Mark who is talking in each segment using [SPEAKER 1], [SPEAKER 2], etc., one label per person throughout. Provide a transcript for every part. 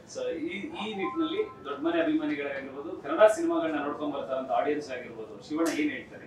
[SPEAKER 1] So ಈ ನಿಟ್ಟಿನಲ್ಲಿ ದೊಡ್ಡ ಮನೆ ಅಭಿಮಾನಿಗಳಾಗಿರ್ಬೋದು ಕನ್ನಡ ಸಿನಿಮಾಗಳನ್ನ ನೋಡ್ಕೊಂಡ್ ಬರ್ತಾರಂತ ಆಡಿಯನ್ಸ್ ಆಗಿರ್ಬೋದು ಶಿವಣ್ಣ ಏನ್ ಹೇಳ್ತಾರೆ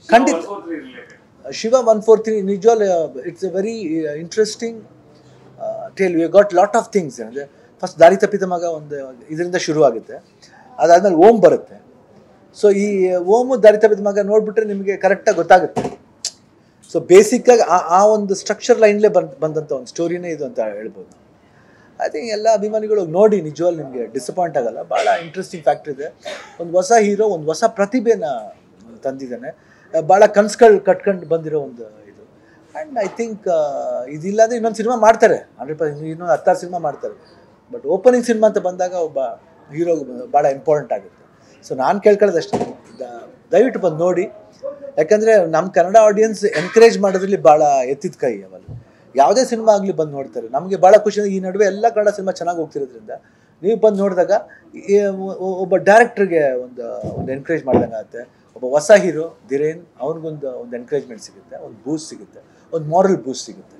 [SPEAKER 2] Shiva 143 ನಿಜವಾಗ್ಲೂ it's a very interesting tale. We got lot of things. First ದಾರಿ ತಪ್ಪಿದ ಮಗ ಒಂದು ಇದರಿಂದ ಶುರು ಆಗುತ್ತೆ, ಅದಾದ್ಮೇಲೆ ಓಂ ಬರುತ್ತೆ. ಸೊ ಈ ಓಮು ದಾರಿ ತಪ್ಪಿದ ಮಗ ನೋಡ್ಬಿಟ್ರೆ ನಿಮಗೆ ಕರೆಕ್ಟಾಗಿ ಗೊತ್ತಾಗುತ್ತೆ. ಸೊ ಬೇಸಿಕ್ಕಾಗಿ ಆ ಒಂದು ಸ್ಟ್ರಕ್ಚರ್ ಲೈನ್ಲೇ ಬಂದಂಥ ಒಂದು ಸ್ಟೋರಿನೇ ಇದು ಅಂತ ಹೇಳ್ಬೋದು. ಐ ಥಿಂಕ್ ಎಲ್ಲ ಅಭಿಮಾನಿಗಳು ನೋಡಿ ನಿಜವಾಗ್ಲೂ ನಿಮಗೆ ಡಿಸಪಾಯಿಂಟ್ ಆಗಲ್ಲ. ಭಾಳ ಇಂಟ್ರೆಸ್ಟಿಂಗ್ ಫ್ಯಾಕ್ಟ್ರ್ ಇದೆ. ಒಂದು ಹೊಸ ಹೀರೋ ಒಂದು ಹೊಸ ಪ್ರತಿಭೆನ ತಂದಿದ್ದಾನೆ. ಭಾಳ ಕನ್ಸುಗಳು ಕಟ್ಕೊಂಡು ಬಂದಿರೋ ಒಂದು ಇದು. ಆ್ಯಂಡ್ ಐ ಥಿಂಕ್ ಇದಿಲ್ಲ ಅಂದರೆ ಇನ್ನೊಂದು ಸಿನಿಮಾ ಮಾಡ್ತಾರೆ, 100%. ಇನ್ನೊಂದು 10 ಸಿನಿಮಾ ಮಾಡ್ತಾರೆ. ಬಟ್ ಓಪನಿಂಗ್ ಸಿನಿಮಾ ಅಂತ ಬಂದಾಗ ಒಬ್ಬ ಹೀರೋ ಭಾಳ ಇಂಪಾರ್ಟೆಂಟ್ ಆಗುತ್ತೆ. ಸೊ ನಾನು ಕೇಳ್ಕೊಳ್ಳೋದು ಅಷ್ಟೇ, ದಯವಿಟ್ಟು ಬಂದು ನೋಡಿ. ಯಾಕಂದರೆ ನಮ್ಮ ಕನ್ನಡ ಆಡಿಯನ್ಸ್ ಎನ್ಕರೇಜ್ ಮಾಡೋದ್ರಲ್ಲಿ ಭಾಳ ಎತ್ತಿದ ಕೈ. ಅವಾಗ ಯಾವುದೇ ಸಿನಿಮಾ ಆಗಲಿ ಬಂದು ನೋಡ್ತಾರೆ. ನಮಗೆ ಭಾಳ ಖುಷಿ. ಈ ನಡುವೆ ಎಲ್ಲ ಕನ್ನಡ ಸಿನಿಮಾ ಚೆನ್ನಾಗಿ ಹೋಗ್ತಿರೋದ್ರಿಂದ ನೀವು ಬಂದು ನೋಡಿದಾಗ ಒಬ್ಬ ಡೈರೆಕ್ಟ್ರಿಗೆ ಒಂದು ಎನ್ಕರೇಜ್ ಮಾಡ್ದಂಗೆ ಆಗುತ್ತೆ. ಒಬ್ಬ ಹೊಸ ಹೀರೋ ಧೀರೇನ್ ಅವ್ನಿಗೊಂದು ಎನ್ಕರೇಜ್ಮೆಂಟ್ ಸಿಗುತ್ತೆ, ಒಂದು ಬೂಸ್ಟ್ ಸಿಗುತ್ತೆ, ಒಂದು ಮಾರಲ್ ಬೂಸ್ಟ್ ಸಿಗುತ್ತೆ.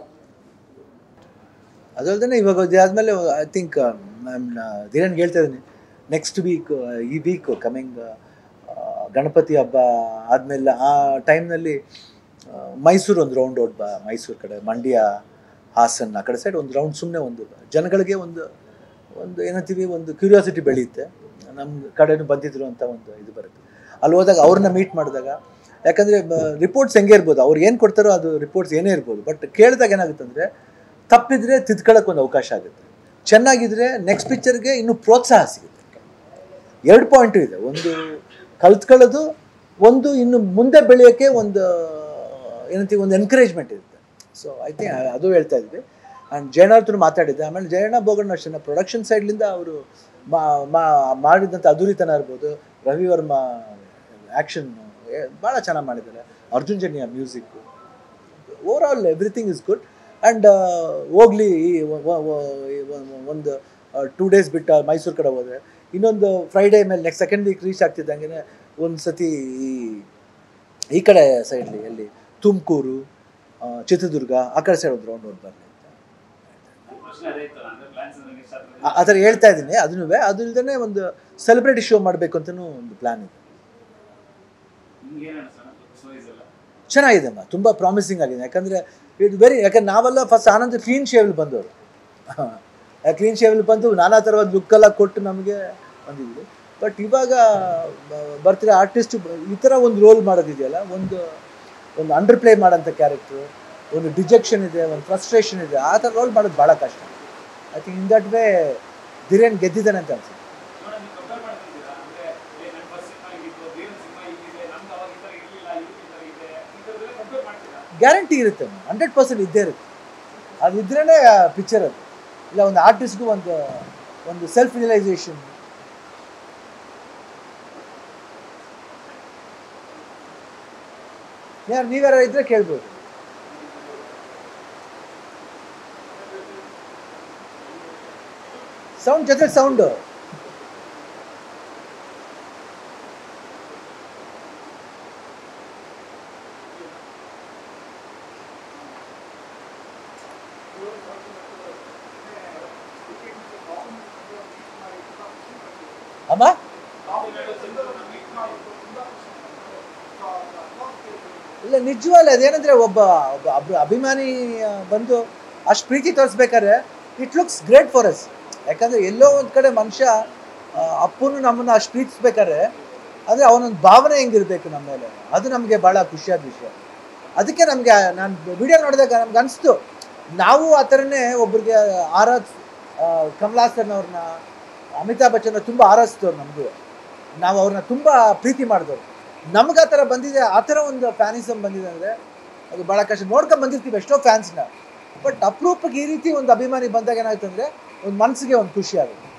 [SPEAKER 2] ಅದಲ್ಲದೆ ಇವಾಗ ಆದಮೇಲೆ ಐ ಥಿಂಕ್ ನಾನು ಧೀರೇನ್ಗೆ ಹೇಳ್ತಾ ಇದ್ದೀನಿ, ನೆಕ್ಸ್ಟ್ ವೀಕ್ ಈ ವೀಕ್ ಕಮಿಂಗ್ ಗಣಪತಿ ಹಬ್ಬ ಆದಮೇಲೆ ಆ ಟೈಮ್ನಲ್ಲಿ ಮೈಸೂರು ಒಂದು ರೌಂಡ್ ಬಾ. ಮೈಸೂರು ಕಡೆ ಮಂಡ್ಯ, ಹಾಸನ ಆ ಕಡೆ ಸೈಡ್ ಒಂದು ರೌಂಡ್ ಸುಮ್ಮನೆ ಒಂದು ಜನಗಳಿಗೆ ಒಂದು ಏನಂತೀವಿ ಒಂದು ಕ್ಯೂರಿಯಾಸಿಟಿ ಬೆಳೆಯುತ್ತೆ. ನಮ್ಮ ಕಡೆನೂ ಬಂದಿದ್ರು ಅಂತ ಒಂದು ಇದು ಬರುತ್ತೆ. ಅಲ್ಲಿ ಹೋದಾಗ ಅವ್ರನ್ನ ಮೀಟ್ ಮಾಡಿದಾಗ, ಯಾಕಂದರೆ ರಿಪೋರ್ಟ್ಸ್ ಹೆಂಗೆ ಇರ್ಬೋದು, ಅವ್ರು ಏನು ಕೊಡ್ತಾರೋ ಅದು ರಿಪೋರ್ಟ್ಸ್ ಏನೇ ಇರ್ಬೋದು. ಬಟ್ ಕೇಳಿದಾಗ ಏನಾಗುತ್ತೆ ಅಂದರೆ ತಪ್ಪಿದ್ರೆ ತಿದ್ಕೊಳ್ಳೋಕೆ ಒಂದು ಅವಕಾಶ ಆಗುತ್ತೆ. ಚೆನ್ನಾಗಿದ್ರೆ ನೆಕ್ಸ್ಟ್ ಪಿಕ್ಚರ್ಗೆ ಇನ್ನೂ ಪ್ರೋತ್ಸಾಹ ಸಿಗುತ್ತೆ. 2 ಪಾಯಿಂಟು ಇದೆ, ಒಂದು ಕಲ್ತ್ಕೊಳ್ಳೋದು, ಒಂದು ಇನ್ನು ಮುಂದೆ ಬೆಳೆಯೋಕ್ಕೆ ಒಂದು ಏನಂತೀವಿ ಒಂದು ಎನ್ಕರೇಜ್ಮೆಂಟ್ ಇರುತ್ತೆ. ಸೊ ಐ ಥಿಂಕ್ ಅದು ಹೇಳ್ತಾ ಇದ್ವಿ. ಆ್ಯಂಡ್ ಜಯಣ್ಣ ಹತ್ರ ಮಾತಾಡಿದ್ದೆ. ಆಮೇಲೆ ಜಯಣ್ಣ ಬೋಗಣ್ಣ ಅಷ್ಟೇ ಪ್ರೊಡಕ್ಷನ್ ಸೈಡ್ಲಿಂದ ಅವರು ಮಾಡಿದಂಥ ಅಧೂರಿತನ ಇರ್ಬೋದು, ರವಿ ವರ್ಮ ಆ್ಯಕ್ಷನ್ ಭಾಳ ಚೆನ್ನಾಗಿ ಮಾಡಿದ್ದಾರೆ, Arjun Janya music, over all everything is good. And ಹೋಗ್ಲಿ ಒಂದು 2 ಡೇಸ್ ಬಿಟ್ಟು ಮೈಸೂರು ಕಡೆ ಹೋದರೆ, ಇನ್ನೊಂದು ಫ್ರೈಡೇ ಮೇಲೆ ನೆಕ್ಸ್ಟ್ ಸೆಕೆಂಡ್ ವೀಕ್ ರೀಚ್ ಆಗ್ತಿದ್ದಂಗೆ ಒಂದು ಸತಿ ಈ ಕಡೆ ಸೈಡ್ಲಿ ಎಲ್ಲಿ ತುಮಕೂರು, ಚಿತ್ರದುರ್ಗ ಆ ಕಡೆ ಸೈಡ್ ಒಂದು ರೌಂಡ್ ಬರಲಿ ಆ ಥರ ಹೇಳ್ತಾ ಇದ್ದೀನಿ. ಅದನ್ನೂ ಅದು ಇಲ್ಲದೇ ಒಂದು ಸೆಲೆಬ್ರಿಟಿ ಶೋ ಮಾಡಬೇಕು ಅಂತಲೂ ಒಂದು ಪ್ಲ್ಯಾನ್ ಇದೆ. ಚೆನ್ನಾಗಿದೆ ಅಮ್ಮ, ತುಂಬ ಪ್ರಾಮಿಸಿಂಗ್ ಆಗಿದೆ. ಯಾಕಂದರೆ ಯಾಕಂದ್ರೆ ನಾವೆಲ್ಲ ಫಸ್ಟ್ ಆನಂದ್ ಕ್ಲೀನ್ ಶೇವಲ್ಲಿ ಬಂದವರು. ಕ್ಲೀನ್ ಶೇವಲ್ಲಿ ಬಂದು ನಾನಾ ಥರವಾದ ಲುಕ್ಕೆಲ್ಲ ಕೊಟ್ಟು ನಮಗೆ ಬಂದಿದ್ವಿ. ಬಟ್ ಇವಾಗ ಬರ್ತಿರೋ ಆರ್ಟಿಸ್ಟು ಈ ಥರ ಒಂದು ರೋಲ್ ಮಾಡೋದಿದೆಯಲ್ಲ, ಒಂದು ಅಂಡರ್ ಪ್ಲೇ ಮಾಡೋಂಥ ಕ್ಯಾರೆಕ್ಟ್ರು, ಒಂದು ಡಿಜೆಕ್ಷನ್ ಇದೆ, ಒಂದು ಫ್ರಸ್ಟ್ರೇಷನ್ ಇದೆ, ಆ ಥರ ರೋಲ್ ಮಾಡೋದು ಭಾಳ ಕಷ್ಟ. I think in that way Dheeren ಗೆದ್ದಿದ್ದಾನೆ ಅಂತ ಅನ್ಸುತ್ತೆ. ಗ್ಯಾರಂಟಿ ಇರುತ್ತೆ, 100% ಇದ್ದೇ ಇರುತ್ತೆ. ಅದು ಇದ್ರೇ ಪಿಕ್ಚರ್ ಅದು. ಇಲ್ಲ ಒಂದು ಆರ್ಟಿಸ್ಟ್ಗೂ ಒಂದು ಸೆಲ್ಫ್ ರಿಯಲೈಸೇಷನ್. ನೀವ್ಯಾರ ಇದ್ರೆ ಕೇಳ್ಬೋದು. ಸೌಂಡ್ ಜೊತೆ ಸೌಂಡು ಅಮ್ಮ ಇಲ್ಲ ನಿಜವಲ್ಲ. ಅದೇನಂದರೆ ಒಬ್ಬ ಅಭಿಮಾನಿ ಬಂದು ಅಷ್ಟು ಪ್ರೀತಿ ತೋರಿಸ್ಬೇಕಾದ್ರೆ it looks great for us. ಯಾಕಂದರೆ ಎಲ್ಲೋ ಒಂದು ಕಡೆ ಮನುಷ್ಯ ಅಪ್ಪನು ನಮ್ಮನ್ನು ಅಷ್ಟು ಪ್ರೀತಿಸ್ಬೇಕಾದ್ರೆ ಅಂದರೆ ಅವನೊಂದು ಭಾವನೆ ಹೆಂಗಿರಬೇಕು ನಮ್ಮ ಮೇಲೆ, ಅದು ನಮಗೆ ಭಾಳ ಖುಷಿಯಾದ ವಿಷಯ. ಅದಕ್ಕೆ ನಮಗೆ ನಾನು ವಿಡಿಯೋ ನೋಡಿದಾಗ ನಮ್ಗೆ ಅನಿಸ್ತು, ನಾವು ಆ ಥರನೇ ಒಬ್ರಿಗೆ ಕಮಲ್ ಹಾಸನ್ ಅವ್ರನ್ನ, ಅಮಿತಾಬ್ ಬಚ್ಚನ್ ತುಂಬ ಆರಾಧಿಸಿದವ್ರು. ನಮಗೂ ನಾವು ಅವ್ರನ್ನ ತುಂಬ ಪ್ರೀತಿ ಮಾಡಿದವ್ರು. ನಮ್ಗೆ ಆ ಥರ ಬಂದಿದೆ, ಆ ಥರ ಒಂದು ಫ್ಯಾನಿಸಮ್ ಬಂದಿದೆ ಅಂದರೆ ಅದು ಭಾಳ ಕಷ್ಟ. ನೋಡ್ಕೊಂಡು ಬಂದಿರ್ತೀವಿ ಎಷ್ಟೋ ಫ್ಯಾನ್ಸ್ನ. ಬಟ್ ಅಪರೂಪಕ್ಕೆ ಈ ರೀತಿ ಒಂದು ಅಭಿಮಾನಿ ಬಂದಾಗ ಏನಾಯ್ತು ಅಂದರೆ ಒಂದು ಮನಸ್ಸಿಗೆ ಒಂದು ಖುಷಿ ಆಗುತ್ತೆ.